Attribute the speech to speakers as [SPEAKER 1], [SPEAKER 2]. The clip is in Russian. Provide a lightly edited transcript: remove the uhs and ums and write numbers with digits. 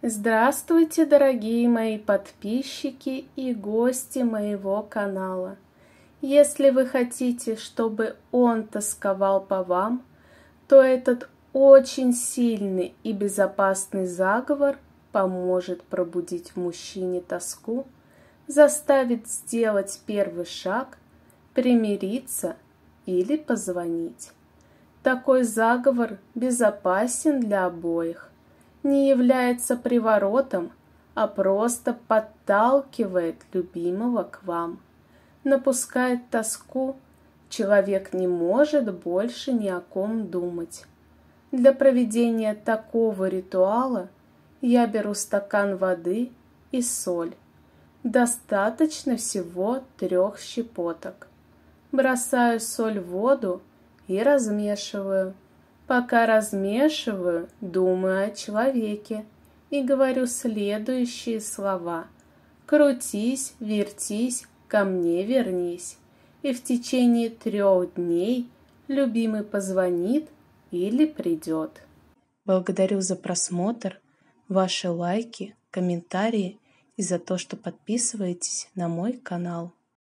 [SPEAKER 1] Здравствуйте, дорогие мои подписчики и гости моего канала. Если вы хотите, чтобы он тосковал по вам, то этот очень сильный и безопасный заговор поможет пробудить в мужчине тоску, заставит сделать первый шаг, примириться или позвонить. Такой заговор безопасен для обоих, не является приворотом, а просто подталкивает любимого к вам. Напускает тоску, человек не может больше ни о ком думать. Для проведения такого ритуала я беру стакан воды и соль. Достаточно всего 3 щепоток. Бросаю соль в воду и размешиваю. Пока размешиваю, думаю о человеке и говорю следующие слова. Крутись, вертись, ко мне вернись. И в течение 3 дней любимый позвонит или придет. Благодарю за просмотр, ваши лайки, комментарии и за то, что подписываетесь на мой канал.